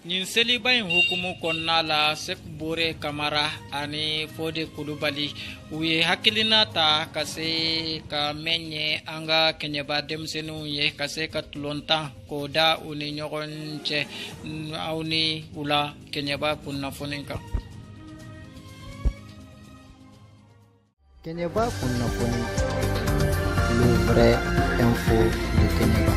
Nin seliba in hukumu konna la Sek Bore Kamara ani Fode Kulubali u ye hakilina ta ka se ka menye anga kenyeba demsenu ye ka se ka tulontan ko da u ni ɲɔgɔn cɛ aw ni ula kenyeba kunnafoni kan. Kenyeba kunnafoni, le vrai info de Kenyeba.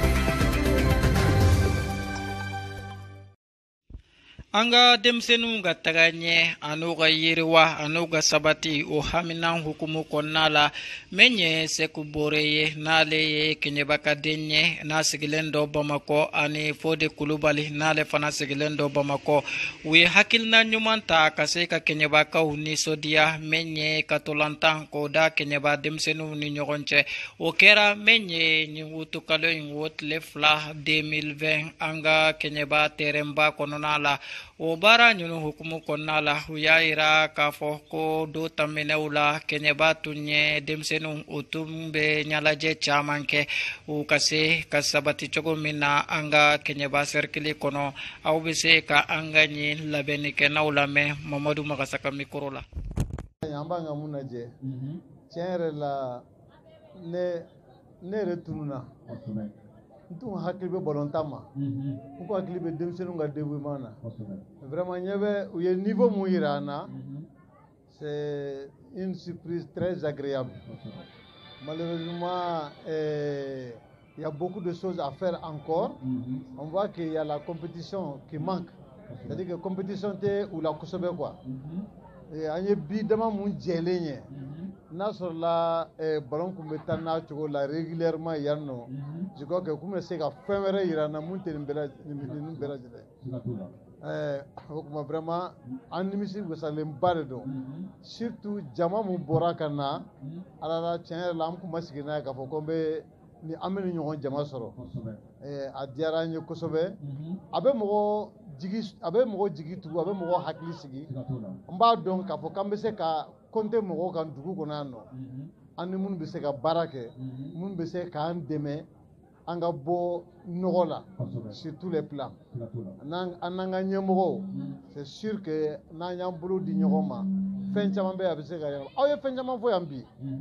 Anga demsenu ga tagagne anuga yiriwa anuga sabati o haminan hukumu konnala menye Seku Bore ye nale ye Kenyeba ka denye na sigilen do Bamako ani Fode Kulubali nale fana sigilen do Bamako wi hakilna nyumanta kase ka Kenyeba ka uni sodia menye katolantan ko da Kenyeba demsenu ni nyogonche o kera menye ni wutukalo wot le fla 2020 anga Kenyeba teremba kononala o bara nyunu hukumu konnala huyaira kafo ko do taminewla Kenyeba tunye demsenu utumbe nyalaje chamanke u kase kasabati chogo mina anga Kenyeba serkili kono au bise ka anga nyi labeni kenawla me Mamadou Magasaka mikorola yamba ngamunaje chere la ne retununa ntu hakili be bolontama ko hakili be demsenu nga debu mana vraiment nyebe u ye niveau mu irana c'est une surprise très agréable. Malheureusement il y a beaucoup de choses à faire encore. On voit qu'il y a la compétition qui manque, c'est-à-dire que compétition te ou la kosobe quoi et anye bi dama mun jelenye na sur la ballon kumbe tanna chogo la régulièrement yanno je crois que comme c'est ka femere irana mun te mbela hokuma vraiment animisi wesale mbare do surtout jama mu borakana ala tiens la am kuma sigina ka fokombe ni ameni nyon jama soro a diara nyi kosobe abe mo jigi tu abe mo hakli sigi mba donc ka fokambe se ka konte mo kan dugu konano ani mun be se ka barake mun be se ka andeme anga bo nogola sur tous les plans ananga nyemoro c'est sûr que na nyambulu di nyogoma fenchama be abise ga aw fenchama fo yambi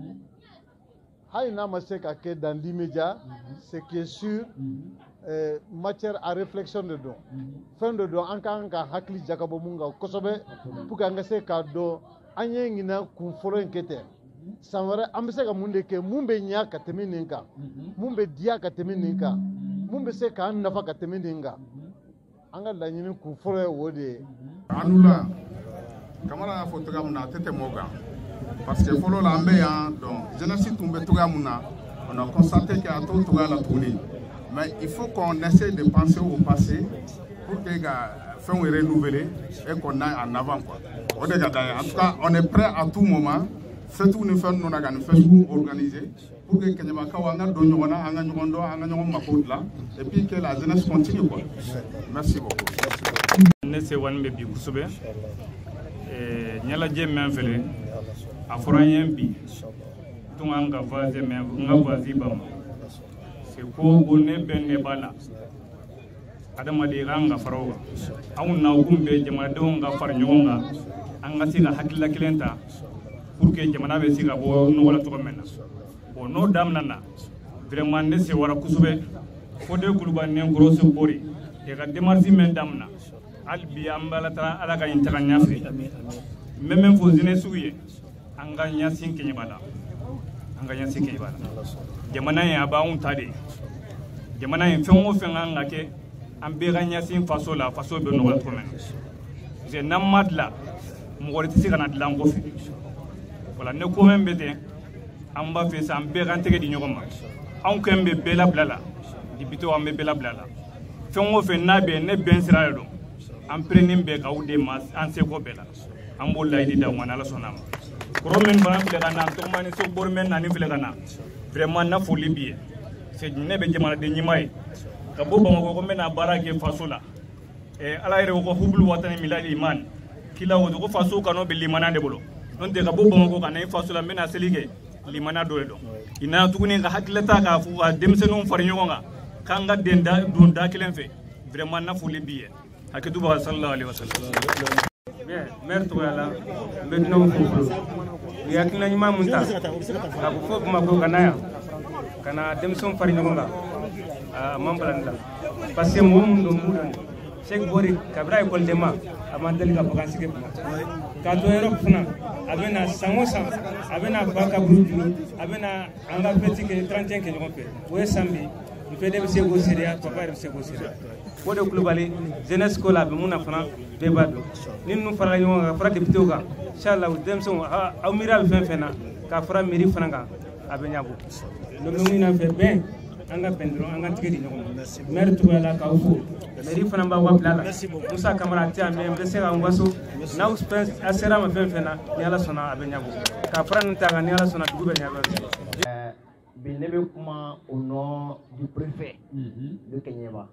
hay na ma se ka ke dans l'immédiat ce qui est sûr matière à réflexion de don fin de don anka hakli jakabo munga kosobe pour que ngase ka do anye ngina kun folo enkete samara ambese ka munde ke mumbe nya ka temininka mumbe dia ka temininka mumbe se ka nafa ka temininga anga la nyini kun folo wode anula kamara fotoga muna tete moga parce que folo la ambe ya donc jeunesse tumbe toga muna on a constaté qu'il y a tout toga la tournée. Mais il faut qu'on essaie de penser au passé pour que les fassent renouveler et qu'on aille en avant. Quoi. En tout cas, on est prêt à tout moment. Fait tout nous faire nous organiser pour que Kenyeba Kawanga Donyona Anganyondo Anganyon Makoudla et puis que la jeunesse continue. Quoi. Merci beaucoup. Nesse wan be bi kusube nyala jemme fele afroyen bi tunganga vaze me ngavazi bam c'est ko bonne benne bala adama de ranga faroga awna gumbe jama de nga far nyonga anga siga hakilla kilenta pour que jamana be siga bo no wala to menna bo no damnana vraiment ne se wara kusube Fode Kulubali ne grosse bori e ga demarsi men damna albi ambala tra ala ga intaka nyafi même fo zine suye anga nyasin kenyebala jamana ya ba un tade jamana en fengo fenga ngake ambe ganya sin faso be no wala tomen je namadla mo worti sika na dlan ko fi wala ne ko men bete amba fe sa ambe gante di nyogoma an ko embe bela blala di bito ambe bela blala fengo fe nabe ne ben sira do am prenim be gawde mas an se ko bela ambo laydi da wana la sonama Romain Van Flegana, Tomani so Bormen and Flegana, vraiment na folie bien. C'est nebe jamana de Nimai. Kabo Bamagomena Barake Fasola. Alaire Hublu Watan Milali Man. Kila Wodo Faso cannot be Limana de Bolo. Non de Kabo Bamago and Fasola Mena Selige, Limana Doedo. Ina Tuning Hakilata for Demsenon for Yonga, Kanga Denda Dunda Kilenfe, vraiment na folie bien. hakitu ba sallallahu alaihi wasallam bien merto yala bedno ko yakina nyima munta ka ko fo ma ko kanaya kana dem son fari nyonga mambalanda parce que mom do mudon Cheikh Bori kabra école de ma amandeli ka vacances ke ka to Europe funa abena samosa abena baka buru abena anga petit ke 35 ke nyompe we sambi il fait dem sego seria papa dem sego seria wode kulubali jeunesse ko la be muna fana be bado nin nu fara nyonga fara député ka inshallah dem son amiral fena ka fara mairie fana ka abenya bu no ngina fe ben anga pendron anga tigedi nyongo maire to la ka ufo mairie fana ba wa plala Musa Camara tia me mbese ga ngwaso na uspen asera ma fena ni ala sona abenya bu ka fara ntanga ni ala sona dugube nya ba Benebe kuma au nom du préfet de Kenyeba.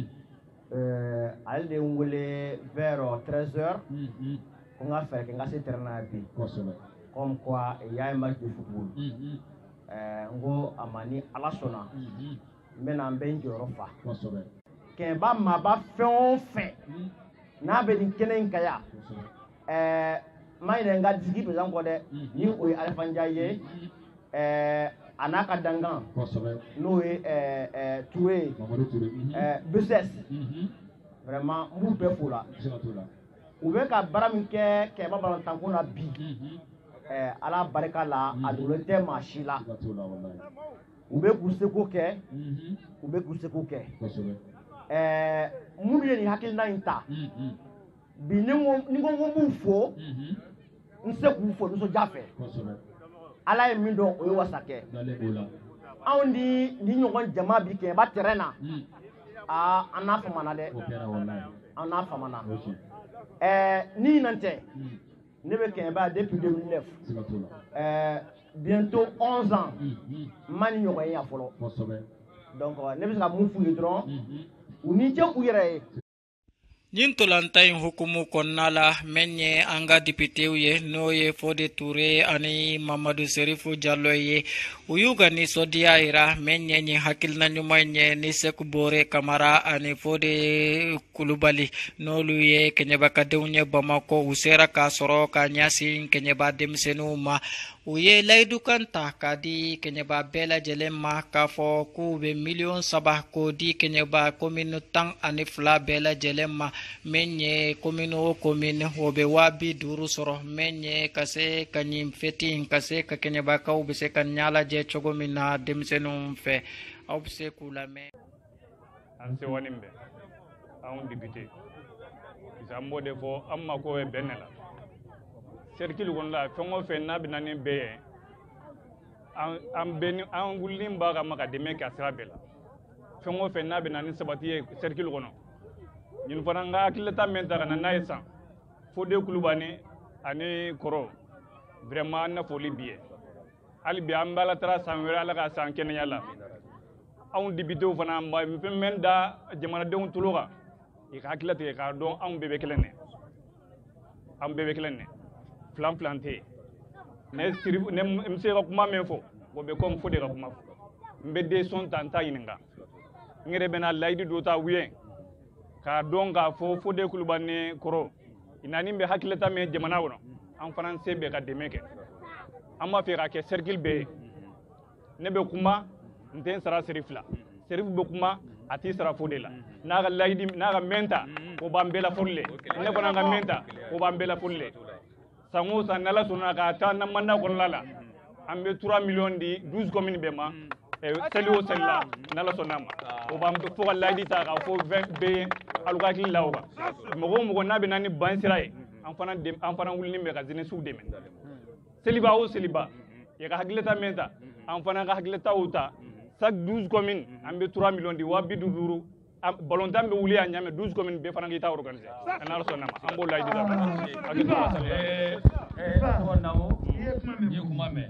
Allez vers 13h, on va faire que c'est terminé. Comme quoi, il y a un match de football. On va amani à la sona. Maintenant, ben jorofa. Kemba maba fait. Na beni kenen kaya. Maïna nga digi par exemple ni o Alfanjaye. Anaka Dangan, Noé Touré, Besses, vraiment, nous pouvons là. Ou bien qu'à Baramike, qui est pas dans tant qu'on a bi, à la barricade là, à l'autre marché là. Ou bien que c'est coquet, ou bien que c'est coquet. Mourir ni hakil na inta. Biningo ningo fo, nous se fo, nous sommes déjà fait. Ala min don o wasake awndi ni ñogon jama bi ke ba terena ana famana de ana famana ni nante ne be ke ba depuis 2009 bientôt 11 ans mani ñogon ya folo donc ne be ka mu fu dron ou ni je ku yere Nin tolantain hukumu konnala menye anga dipitew ye no ye Fode Touré ani Mamadou Serifou Diallo ye uyuga ni sodia ira menye ni hakil na nyumaye ni Seku Bore Kamara ani Fode Kulubali no luye kenyeba kadewnye Bamako usera ka soro ka nyasi kenyeba demsenu ma uye laydu kanta kadi kenyeba bela jelema ka fo ku be million sabah ko di kenyeba commune tang ani fla bela jelema menye commune o commune obe wabi duru soro menye kase kanyim fetin kase ka kenyeba ka ube se kanyala je chogomina demsenum fe obse kulame anse wanimbe aun député isambo de fo amma ko e benela cercle gon la fengo fe na binane be am beni an gulim ba ga maka de meka srabela fengo fe na binane sabati cercle gono ñun fana nga kilata mentara na naïsan Fode Kulubani ani koro vraiment na foli biye ali bi ambala tra sanwera la ka san ken yalla on dibito fana mba men da jamana de on tuloga e ka kilata e ka don on bebe kelene am bebe kelene plan planté ne sirif ne mse ko kuma men fo bo be comme Fode ko kuma mbede son tanta yininga ngere bena laydi do ta wiyen ka donga fo Fode Kulubani koro inani be hakilata me jamana wono en français be ka demeke amma fe ka ke cercle be ne be kuma nten sara serifla serif be kuma ati sara Fode la na ga laydi na ga menta ko bambela folle ne ko na ga menta ko bambela folle sango sanala sona ka ta na manna ko lala ambe 3 millions di 12 communes be ma seli o sella nala sonama o bam to fo laydi ta ka fo 20 be aluka ki lawba mogo nabe nani bansiraye en fana wulni be ka zine su demen seliba o seliba ya ka hagleta menta en fana ka hagleta uta chaque 12 communes ambe 3 millions di wabi duduru balontan be wuli anyame 12 communes be fana ki ta organiser nala sonama ambo laydi ta akito wonnawo ni kuma me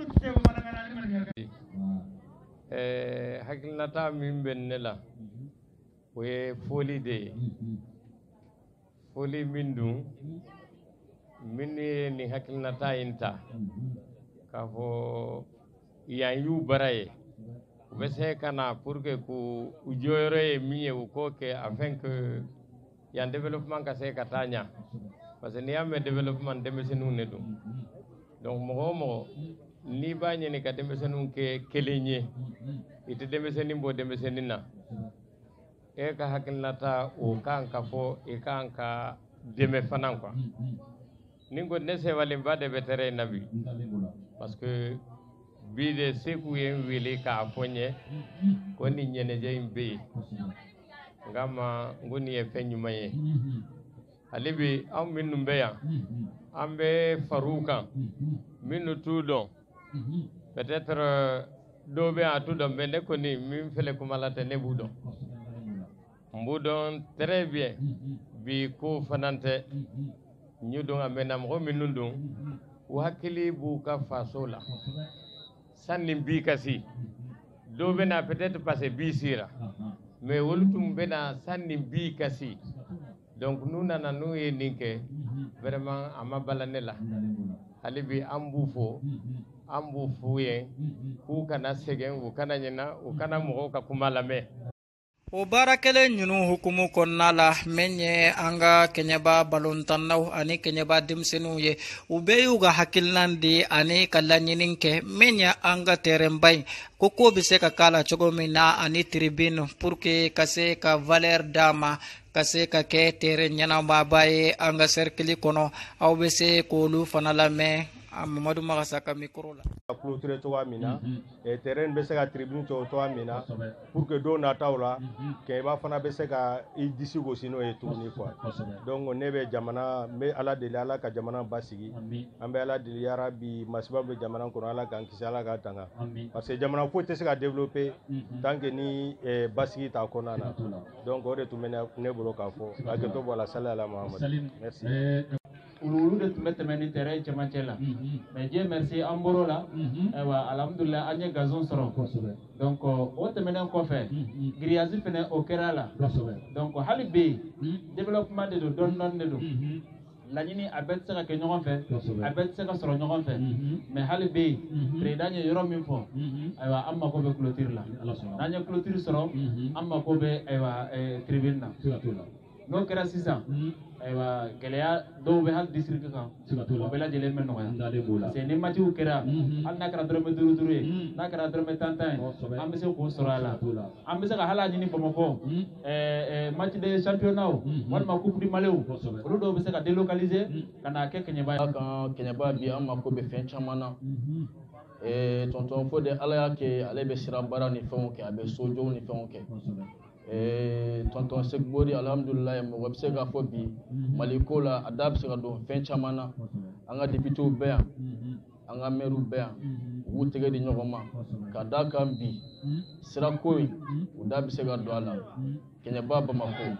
hakilnata min bennela oye foli de foli min dun min ni hakilnata inta ka fo yan yu baraye be se kana pour que ku ujoyore miye ko ke afin que yan développement ka se ka taña parce que ni yamé développement demesenu ne dum donc mo ni ba ñeni ka demesenu ke keleñe ite demeseni bo demeseni na e ka hakilnata o kan ka fo e kan ka deme fanan quoi ningo ne se wali ba de betere nabi parce que bi de seku yen wili ka fonye ko ni ñene je imbe ngama ngoni e fenyu maye alibi am minnu beya ambe faruka minnu tudon peut-être do be a tudon be ne ko ni min fele ko malata ne budon mbudon très bien bi ko fanante ñu don amena mo minnu don wakili bu ka fasola sanni bi kasi do be na peut-être passer bi sira mais wolutum be na sanni bi kasi donc nous nana nous e ninke vraiment ama balane la alibi ambu fuye ku kana segen u kana nyina u kana mo ka kumala me o baara kelen ɲunu hukumu kɔnɔna la min ye an ka kɛɲɛba balontannaw ani kɛɲɛba denmisɛnninw ye u bɛɛ y'u ka hakilinan di ani ka laɲini kɛ min ye an ka terɛnba in ko bɛ se ka k'a la cogo min na ani tribune pour que ka se ka valeur d'a ma ka se ka kɛ terrain ɲɛnamaba ye an ka cercle kɔnɔ aw bɛ se k'olu fana lamɛn Mamadou Magasa ka micro la clôturer cogoya min na terrain bɛ se ka tribune to cogoya min na pour que don nataw la kɛɲɛba fana bɛ se ka i disi gosi n'o ye tuguni quoi donc ne bɛ jamana n bɛ ala deli ala ka jamana basigi an bɛ ala deli yarabi masiba bɛ jamana kɔnɔ ala k'an kisi ala ka tanga parce que jamana foyi tɛ se ka développer tant que ni basigi t'a kɔnɔna na donc o de tun bɛ ne bolo k'a fɔ a kɛ to bɔ a la sali ala Muhamadu merci. Ulu de tun bɛ tɛmɛ ni terrain cɛmancɛ la mais Dieu merci an bɔr'o la ayiwa alhamdulilah an ye gazon sɔrɔ donc o tɛmɛnen kɔfɛ grillage fɛnɛ o kɛra la donc hali bi développement de don dɔɔni de don laɲini a bɛɛ tɛ se ka kɛ ɲɔgɔn fɛ a bɛɛ tɛ se ka sɔrɔ ɲɔgɔn fɛ mais hali bi président ye yɔrɔ min fɔ ayiwa an mako bɛ clôture la n'an ye clôture sɔrɔ an mako bɛ ayiwa tribune na n'o kɛra sisan ayiwa gɛlɛya dɔw bɛ hali district kan o bɛɛ lajɛlen bɛ nɔgɔya parce que ni matiw kɛra hali n'a kɛra dɔrɔmɛ 5 ye n'a kɛra dɔrɔmɛ 10 ye an bɛ se k'o sɔrɔ a la an bɛ se ka hali a ɲini Bamakɔ match de championnat walima coupe du Mali olu dɔw bɛ se ka délocaliser ka n'a kɛ Kɛɲɛba ye. Kan Kɛɲɛba bi an mako bɛ fɛn caman na tonton Fode ala y'a kɛ ale bɛ sira baara ni fɛnw kɛ a bɛ sojɔw ni fɛnw kɛ tonton Segbori alhamdulillah mɔgɔ bɛ se k'a fɔ bi Mali ko la a da bɛ se ka don fɛn caman na an ka députéw bɛ yan an ka maires bɛ yan u b'u tɛgɛ di ɲɔgɔn ma ka d'a kan bi sirako in u da bɛ se ka don a la Kɛɲɛba Bamako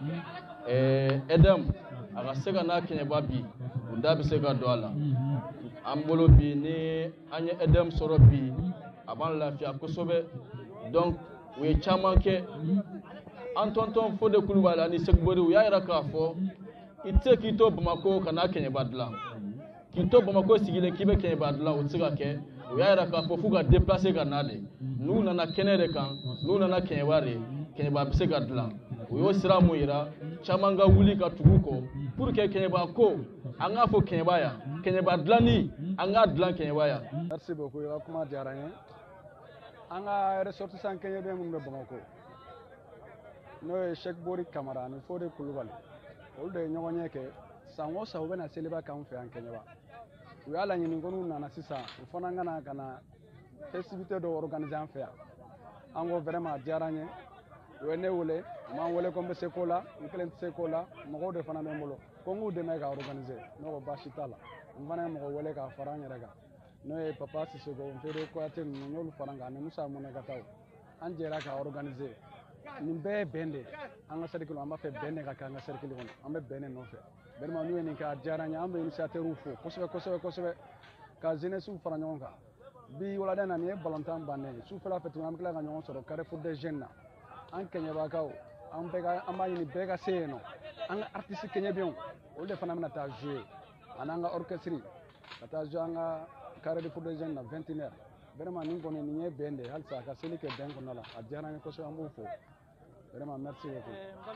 Edem a ka se ka n'a Kɛɲɛba bi u da bɛ se ka don a la an bolo bi ni an ye Edem sɔrɔ bi a b'an lafiya kosɛbɛ donc u ye caman kɛ an tonton Fode Kulubali ani Segbori u y'a yira k'a fɔ i tɛ se k'i to Bamako ka n'a Kɛɲɛba dilan k'i to Bamako sigilen k'i bɛ Kɛɲɛba dilan o tɛ se ka kɛ u y'a yira k'a fɔ f'u ka déplacer ka na de n'u nana kɛnɛ de kan n'u nana Kɛɲɛba de Kɛɲɛba bɛ se ka dilan u y'o sira mun yira caman ka wuli ka tugu kɔ pour que Kɛɲɛba ko an k'a fɔ Kɛɲɛba yan Kɛɲɛba dilanni an k'a dilan Kɛɲɛba yan. Merci beaucoup i ka kuma diyara n ye an ka ressortissant Kɛɲɛba minnu bɛ Bamako n'o ye Segbori Kamara ani Fode Kulubali olu de ye ɲɔgɔn ɲɛ kɛ san o san u bɛna seliba k'an fɛ yan Kɛɲɛba u y'a laɲini ko n'u nana sisan u fana ka na festivité dɔ organiser an fɛ yan an ko vraiment a diyara n ye u ye ne wele u m'an wele ko n bɛ se ko la n kelen tɛ se ko la mɔgɔw de fana bɛ n bolo ko n k'u dɛmɛ ka organiser ne ko baasi t'a la n fana ye mɔgɔ wele k'a fara n yɛrɛ kan n'o ye Papa Sisoko Nfere Kuyate ninnu n y'olu fara n kan ani Musa Munɛkataw an jɛra ka organiser nin bɛɛ ye bɛn de an ka cercle an b'a fɛ bɛn de ka kɛ an ka cercle kɔnɔ an bɛ bɛn de nɔfɛ vraiment n'u ye nin kɛ a diyara n ye an bɛ initiateurs fo kosɛbɛ ka jeunesse fara ɲɔgɔn kan bi wulada in na nin ye balontan bannen ye sufɛla fɛ tuguni an bɛ tila ka ɲɔgɔn sɔrɔ Carrefour des Jeunes na an Kɛɲɛbakaw an b'a ɲini bɛɛ ka se yen nɔ an ka artiste Kɛɲɛbiyɛnw olu de fana bɛna taa jouer ani an ka orchestre ka taa jouer an ka Carrefour des Jeunes na 21h vraiment nin kɔni nin ye bɛn de halisa ka seli kɛ bɛn kɔnɔna la a diyara n ye kosɛbɛ an b'o fo vraiment merci beaucoup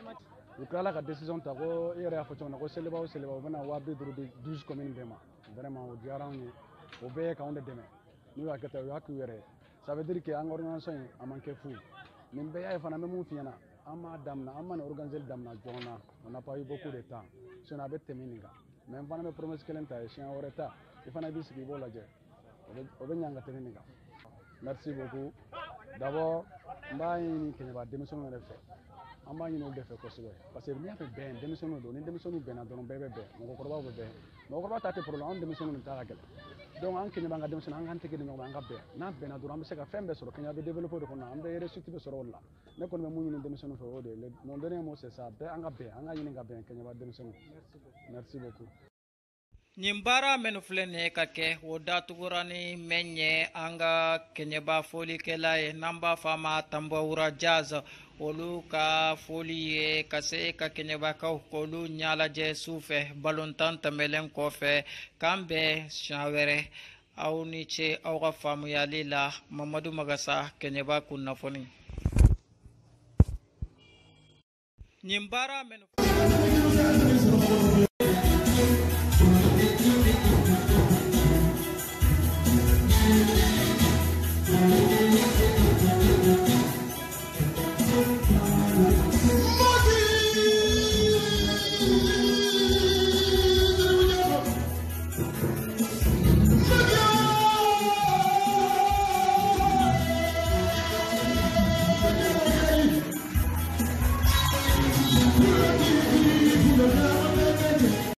u kala ka décision ta ko yɛrɛ y'a fɔ cogo min na ko seliba o seliba u bɛna 250 di 12 communes bɛɛ ma vraiment o diyara anw ye o bɛɛ ye k'anw de dɛmɛ n'u y'a kɛ tan u y'a k'u yɛrɛ ye ça veut dire que an ka organisation in a man kɛ fu nin bɛɛ y'a ye fana an bɛ mun f'i ɲɛna an m'a daminɛ an ma nin organiser daminɛ joona on n'a pas eu beaucoup de temps sinon a bɛ tɛmɛ nin kan mais n fana bɛ promesse kelen ta ye siɲɛ wɛrɛ ta i fana b'i sigi i b'o lajɛ o bɛ ɲan ka tɛmɛ nin kan merci beaucoup d'abord n b'a ɲini Keɲeba denmisɛnninw yɛrɛ fɛ an b'a ɲini olu de fɛ kosɛbɛ parce que n'i y'a fɛ bɛn denmisɛnninw don ni denmisɛnninw bɛnna dɔrɔn bɛɛ bɛ bɛn mɔgɔkɔrɔbaw bɛ bɛn mɔgɔkɔrɔba ta tɛ problème anw denmisɛnninw de ta ka gɛlɛn donc an Keɲeba an ka denmisɛnninw an k'an tɛgɛ di ɲɔgɔn ma an ka bɛn n'a bɛnna dɔrɔn an bɛ se ka fɛn bɛɛ sɔrɔ Keɲeba bɛ développer o de kɔnɔ an bɛ réussite bɛ sɔrɔ o de la ne kɔni bɛ mun ɲini denmisɛnninw fɛ o de ye mon dernier mot c'est ça bɛɛ an ka bɛn an ka ɲini ka bɛn Keɲeba denmisɛnninw merci beaucoup. nin baara minnu filɛ nin ye ka kɛ o datugura ni mɛn ye an ka Keɲeba folikɛla ye n'an b'a fɔ a ma Tambawura Jazz olu ka foli ye ka se ka Keɲebakaw k'olu ɲɛ lajɛ su fɛ balontan tɛmɛlen kɔfɛ k'an bɛn siɲɛ wɛrɛ aw ni ce aw ka faamuyali la Mamadu Magasa Keɲeba kunnafoni. nin baara minnu